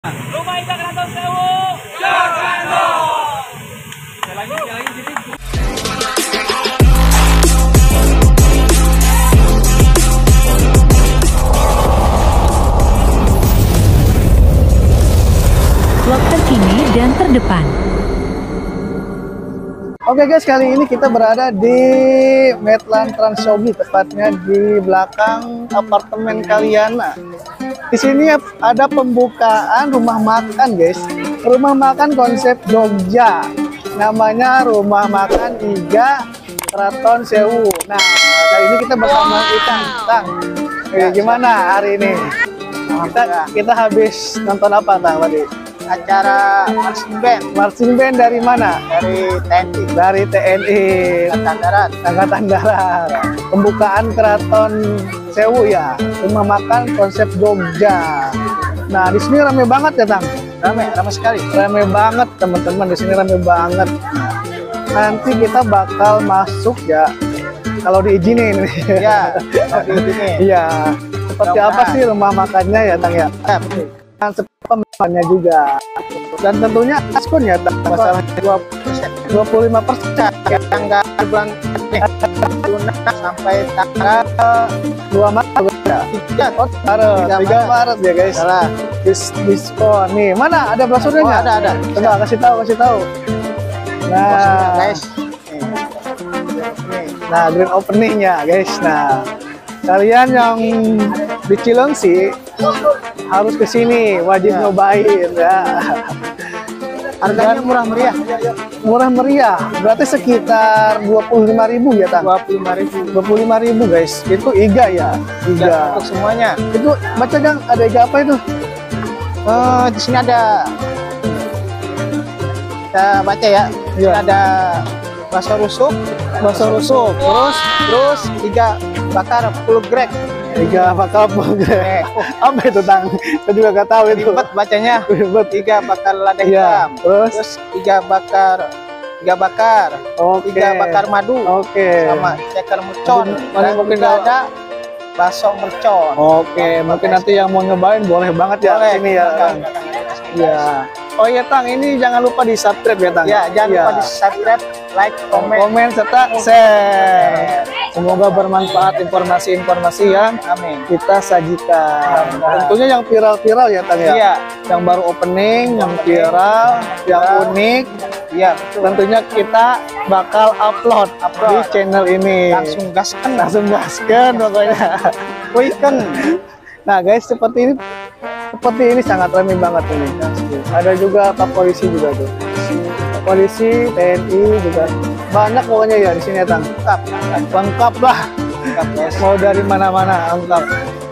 Rumah Indah Keraton Sewu, Jakarta. Lagi jadi. Vlog terkini dan terdepan. Oke guys, kali ini kita berada di Medland Transyogi, tepatnya di belakang apartemen Kaliana. Di sini ada pembukaan rumah makan guys, rumah makan konsep Jogja. Namanya Rumah Makan Iga Keraton Sewu. Nah, kali ini kita bersama Tang. Gimana hari ini? Kita habis nonton apa Tang tadi? Acara marching band dari mana? dari TNI Angkatan Darat. Pembukaan Keraton Sewu ya, rumah makan konsep Jogja. Nah, di sini rame banget ya Tang? Rame sekali. Rame banget teman-teman, di sini rame banget. Nanti kita bakal masuk ya, kalau diizinin. Ya, kalau diizinin. Iya. Seperti apa sih rumah makannya ya Tang ya? Pemakannya juga, dan tentunya diskon ya masalahnya 25% yang nggak bulan sampai tanggal 2 Maret ya? 3 Maret ya guys. Salah. Diskon nih, mana ada brosurnya nggak? Ada. Coba kasih tahu. Nah guys, nah grand openingnya guys. Nah, kalian yang di Cilengsi harus ke sini, wajib nyobain ya. Harganya murah meriah. Berarti sekitar 25.000 ya Tang? 25.000 guys. Itu Iga ya? Iga. Untuk semuanya. Itu baca dong, ada Iga apa itu? Di sini ada, kita baca ya. Di sini ada bakso rusuk, terus Iga bakar full grek. Iga bakar full grek. Apa itu Tang? Saya juga nggak tahu itu. Ribet bacanya. Iga bakar lada hitam. Terus Iga bakar. Oke. Iga bakar madu. Oke. Sama ceker mercon. Mana mungkin ada bakso mercon. Oke, mungkin nanti yang mau nyobain boleh banget ya Boleh, sini ya. Ya. Oh iya Tang, ini jangan lupa di subscribe ya Tang. Ya, jangan lupa di subscribe, like, komen serta share. Semoga bermanfaat informasi-informasi yang kita sajikan. Tentunya yang viral-viral ya Tang ya. Iya. Yang baru opening, yang viral, yang unik. Iya, tentunya kita bakal upload di channel ini. Langsung gaskan pokoknya. Weekend. Nah guys, seperti ini sangat ramai banget ini. Ada juga Pak Polisi juga tuh. Polisi, TNI juga banyak pokoknya ya di sini ya Tang. Lengkap lah. Guys. Mau dari mana-mana lengkap.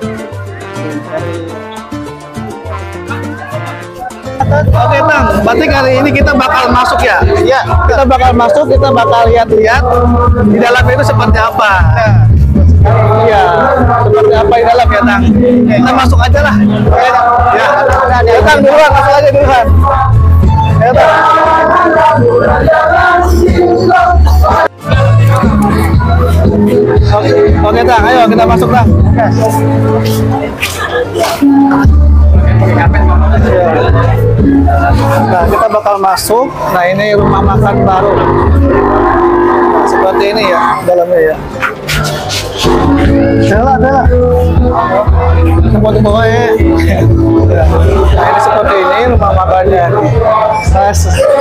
Oke Tang, berarti kali ini kita bakal masuk ya? Iya. Kita bakal masuk, kita bakal lihat-lihat di dalamnya itu seperti apa. Iya, seperti apa di dalam ya Tang? Kita masuk aja lah. Ya Tang, duluan, masuk aja duluan. Ya Tang. Oke Tang, ayo kita masuk Tang. Nah, kita bakal masuk. Nah, ini rumah makan baru. Seperti ini ya dalamnya ya. Ada. Tunggu ya. Nah, ini seperti ini rumah makannya. Nah,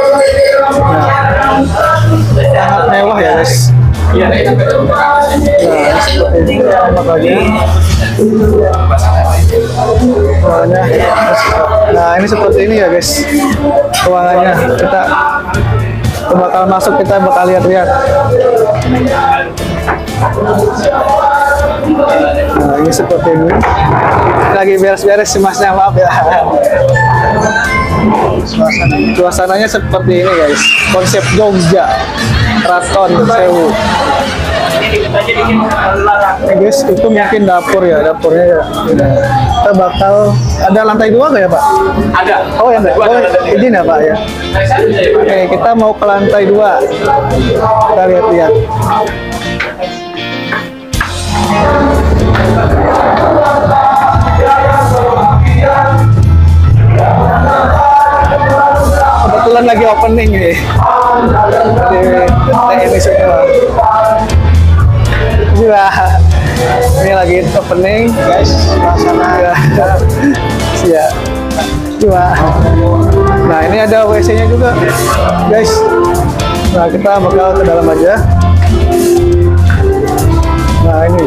sangat mewah ya guys. Nah, ini seperti ini rumah makannya. Nah, ini seperti ini ya guys ruangannya. Kita bakal masuk, kita bakal lihat-lihat. Nah, ini seperti ini. Lagi beres-beres sih masnya, maaf ya. Suasananya seperti ini guys. Konsep Jogja, Keraton Sewu. Guys, itu mungkin dapur ya, dapurnya ya. Kita bakal ada lantai 2 nggak ya Pak? Ada. Oh ya, izin ya Pak ya. Oke, kita mau ke lantai 2. Kita lihat-lihat. opening nih di ini semua. Gila, ini lagi opening guys, suasana ya. Gila. Nah ini ada WC-nya juga guys. Nah kita bakal ke dalam aja. Nah ini.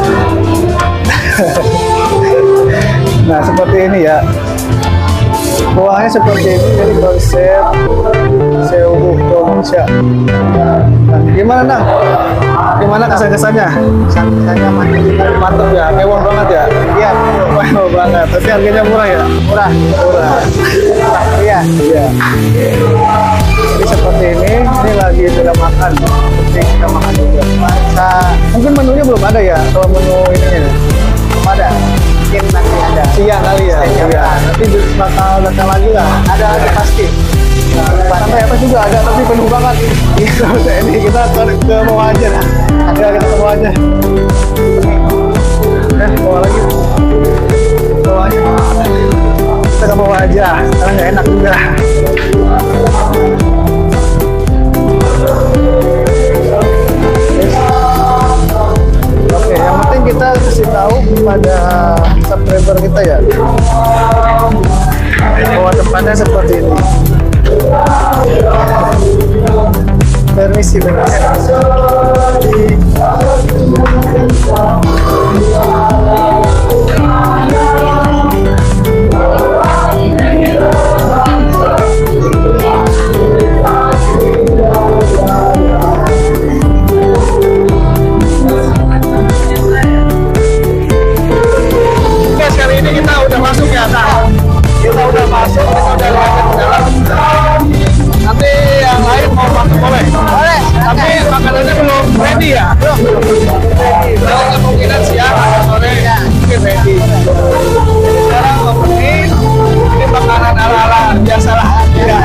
Nah seperti ini ya. Ruangannya seperti ini, jadi konsep Sewu Indonesia. Nah, gimana Nang? Gimana kesan-kesannya? Kesannya Mantap ya, mewah banget ya? Iya, Mewah banget, tapi harganya murah ya? murah. Murah. Iya. Iya. Jadi seperti ini lagi sudah makan. Jadi kita makan juga. Mungkin menunya belum ada ya, kalau menu ininya. Ada. Mungkin nanti ada. Siang kali ya? Iya. Nanti bakal datang lagi lah. Ada pasti. Sampai apa juga ada, tapi penuh banget. Ini kita ke bawah aja nah. Ya kita ke bawah aja. Bawah lagi. Bawah aja. Kita ke bawah aja, karena nggak enak juga. Oke, yang penting kita kasih tahu kepada subscriber kita ya, bahwa tempatnya seperti ini. Permisi, Guys, kali ini kita udah masuk ya, nah. Kita udah masuk, kita udah lihat ke dalam. Nanti yang lain mau masuk boleh? Boleh. Tapi makanannya belum ready ya? Belum. Kalau kemungkinan siang atau sore mungkin ready. Sekarang opening, ini makanan ala-ala biasalah. Ya.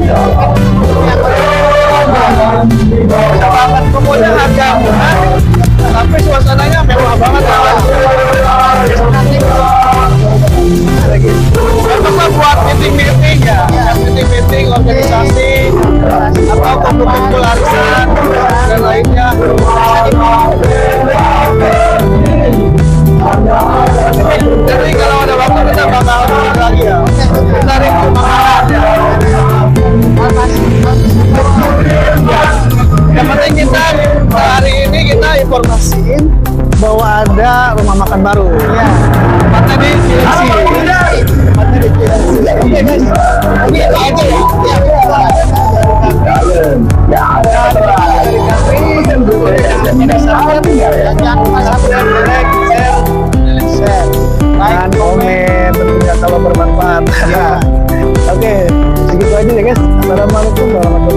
Kita makan kemudian harga murah, tapi suasananya mewah banget ya. Cocoklah buat meeting-meeting ya, meeting-meeting organisasi atau kumpul-kumpul arisan dan lainnya. Jadi kalau ada waktu kita bakal bikin lagi ya. Kita review makanan ya. Yang penting kita hari ini kita informasiin bahwa ada rumah makan baru. Ya. Tempatnya di Cilengsi. Tempatnya di Cilengsi. Oke guys. Ini aja ya. Jangan lupa subscribe, like, share, dan komen tentunya kalau bermanfaat. Oke, segitu aja ya guys. Assalamualaikum warahmatullahi wabarakatuh.